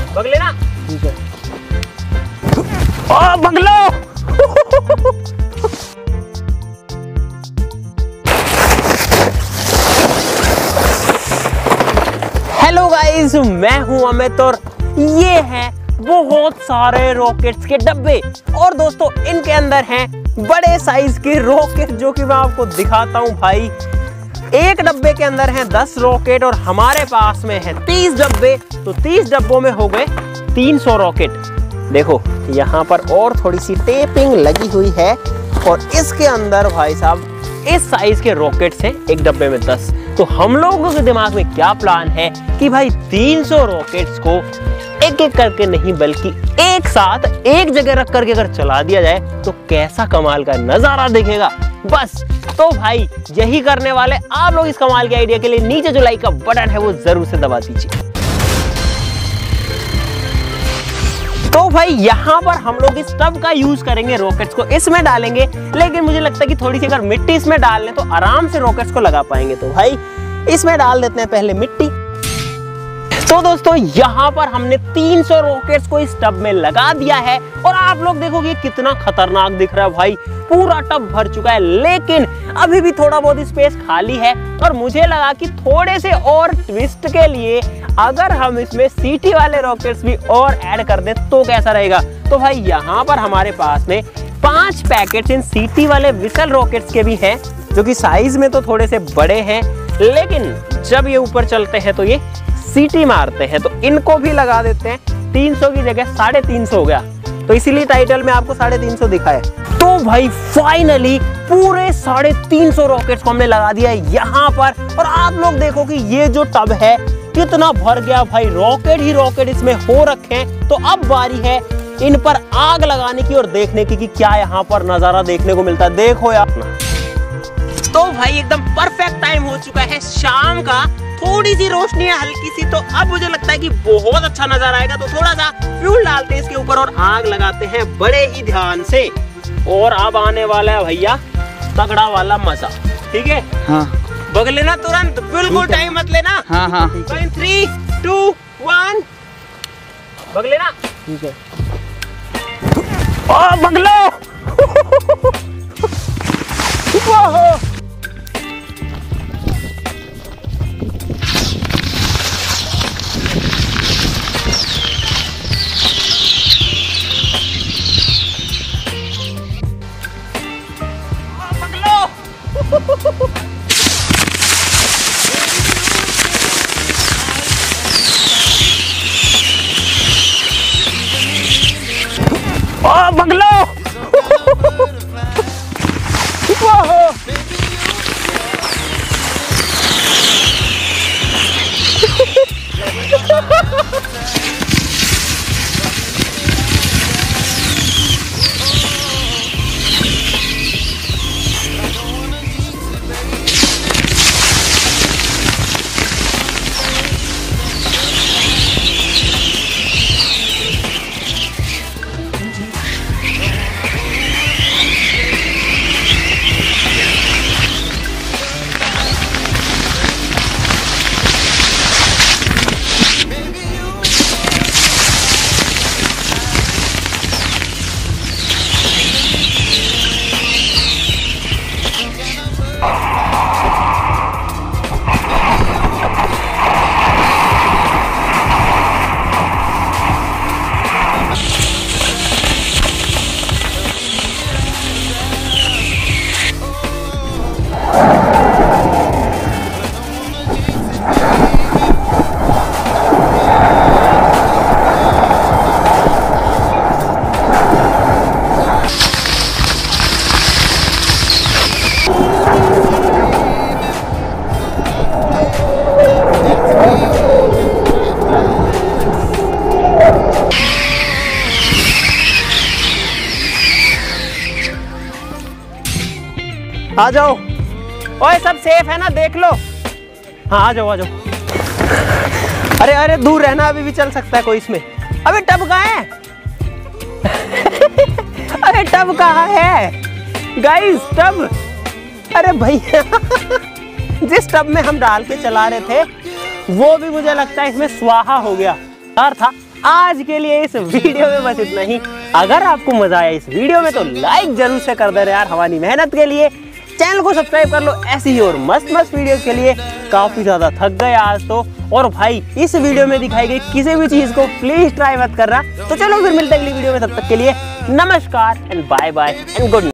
बगले ना। ठीक है। बगलो। हेलो गाइस, मैं हूं अमित और ये हैं बहुत सारे रॉकेट्स के डब्बे। और दोस्तों इनके अंदर हैं बड़े साइज के रॉकेट जो कि मैं आपको दिखाता हूं भाई। एक डब्बे के अंदर हैं 10 रॉकेट और हमारे पास में है 30 डब्बे, तो 30 डब्बों में हो गए 300 रॉकेट। देखो यहाँ पर और थोड़ी सी टेपिंग लगी हुई है और इसके अंदर भाई साहब इस साइज के रॉकेट्स हैं एक डब्बे में 10। तो हम लोगों के दिमाग में क्या प्लान है कि भाई 300 रॉकेट्स को एक एक करके नहीं बल्कि एक साथ एक जगह रख करके अगर चला दिया जाए तो कैसा कमाल का नजारा दिखेगा। बस तो भाई यही करने वाले आप लोग। इस कमाल के आइडिया के लिए नीचे जो लाइक का बटन है वो जरूर से दबा दीजिए। तो भाई यहाँ पर हम लोग इस टब का यूज करेंगे, रॉकेट्स को इसमें डालेंगे, लेकिन मुझे लगता है कि थोड़ी सी अगर मिट्टी इसमें डाल लें तो आराम से रॉकेट्स को लगा पाएंगे। तो भाई इसमें डाल देते हैं पहले मिट्टी। तो दोस्तों यहाँ पर हमने 300 रॉकेट्स को इस टब में लगा दिया है और आप लोग देखोगे कितना खतरनाक दिख रहा है भाई। पूरा टब भर चुका है, लेकिन अभी भी थोड़ा बहुत स्पेस खाली है और मुझे लगा कि थोड़े से और ट्विस्ट के लिए अगर हम इसमें सीटी वाले रॉकेट्स भी और ऐड कर दें तो कैसा रहेगा। तो भाई यहाँ पर हमारे पास में 5 पैकेट्स इन सीटी वाले विसल रॉकेट्स के भी हैं जो कि साइज में तो थोड़े से बड़े हैं, लेकिन जब ये ऊपर चलते हैं तो ये सीटी मारते हैं। तो इनको भी लगा देते हैं। 300 की जगह 350 हो गया, तो इसीलिए टाइटल में आपको 350 दिखा है। तो भाई फाइनली पूरे 350 रॉकेट्स को हमने लगा दिया है यहाँ पर। और आप लोग देखो कि ये जो टब है कितना भर गया भाई, रॉकेट ही रॉकेट इसमें हो रखे हैं। तो अब बारी है इन पर आग लगाने की और देखने की कि क्या यहाँ पर नजारा देखने को मिलता है। देखो यार, तो भाई एकदम परफेक्ट टाइम हो चुका है शाम का। थोड़ी सी रोशनी है हल्की सी, तो अब मुझे लगता है कि बहुत अच्छा नजारा आएगा। तो थोड़ा सा फ्यूल डालते हैं इसके ऊपर और आग लगाते हैं बड़े ही ध्यान से। और अब आने वाला है भैया तगड़ा वाला मजा। ठीक है? हाँ। बग लेना तुरंत, बिल्कुल टाइम मत लेना। हाँ हाँ। 3, 2, 1 बग लेना। ठीक है। बग लो। बगलो। आ जाओ। ओए सब सेफ है ना, देख लो। हाँ आ जाओ आ जाओ। अरे अरे दूर रहना, अभी भी चल सकता है कोई इसमें। अबे टब कहाँ है? अरे टब कहाँ है गाइस? टब, अरे भैया जिस टब में हम डाल के चला रहे थे वो भी मुझे लगता है इसमें स्वाहा हो गया। यार था आज के लिए इस वीडियो में बस इतना ही। अगर आपको मजा आया इस वीडियो में तो लाइक जरूर से कर देना यार हमारी मेहनत के लिए। चैनल को सब्सक्राइब कर लो ऐसी ही और मस्त मस्त वीडियोस के लिए। काफी ज्यादा थक गए आज तो। और भाई इस वीडियो में दिखाई गई किसी भी चीज को प्लीज ट्राई मत करना। तो चलो फिर मिलते हैं अगली वीडियो में, तब तक के लिए नमस्कार and bye bye and good night.